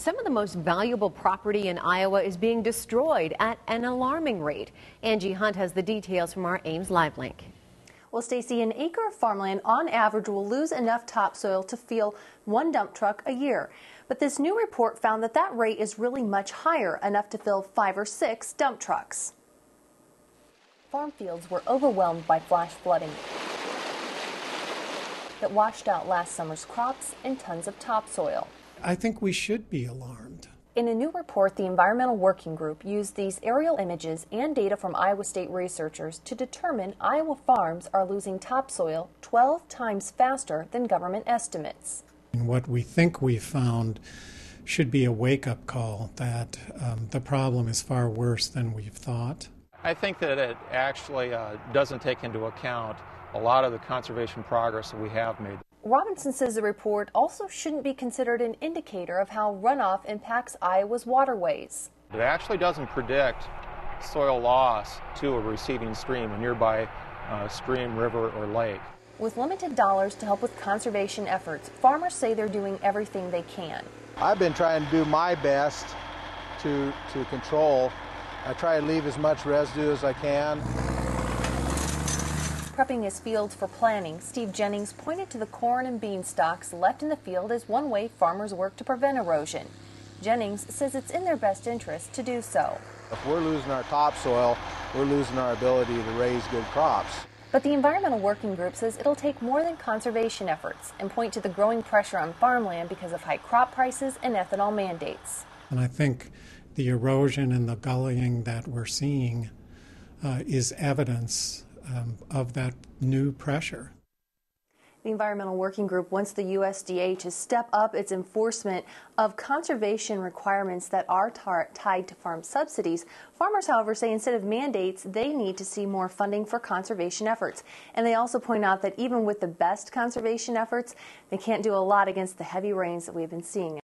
Some of the most valuable property in Iowa is being destroyed at an alarming rate. Angie Hunt has the details from our Ames Live link. Well, Stacy, an acre of farmland on average will lose enough topsoil to fuel one dump truck a year. But this new report found that that rate is really much higher, enough to fill 5 or 6 dump trucks. Farm fields were overwhelmed by flash flooding that washed out last summer's crops and tons of topsoil. I think we should be alarmed. In a new report, the Environmental Working Group used these aerial images and data from Iowa State researchers to determine Iowa farms are losing topsoil 12 times faster than government estimates. And what we think we found should be a wake-up call that the problem is far worse than we've thought. I think that it actually doesn't take into account a lot of the conservation progress that we have made. Robinson says the report also shouldn't be considered an indicator of how runoff impacts Iowa's waterways. It actually doesn't predict soil loss to a receiving stream, a nearby stream, river, or lake. With limited dollars to help with conservation efforts, farmers say they're doing everything they can. I've been trying to do my best to control. I try to leave as much residue as I can. Prepping his fields for planting, Steve Jennings pointed to the corn and bean stalks left in the field as one way farmers work to prevent erosion. Jennings says it's in their best interest to do so. If we're losing our topsoil, we're losing our ability to raise good crops. But the Environmental Working Group says it'll take more than conservation efforts and point to the growing pressure on farmland because of high crop prices and ethanol mandates. And I think the erosion and the gullying that we're seeing is evidence of that new pressure. The Environmental Working Group wants the USDA to step up its enforcement of conservation requirements that are tied to farm subsidies. Farmers, however, say instead of mandates, they need to see more funding for conservation efforts. And they also point out that even with the best conservation efforts, they can't do a lot against the heavy rains that we've been seeing.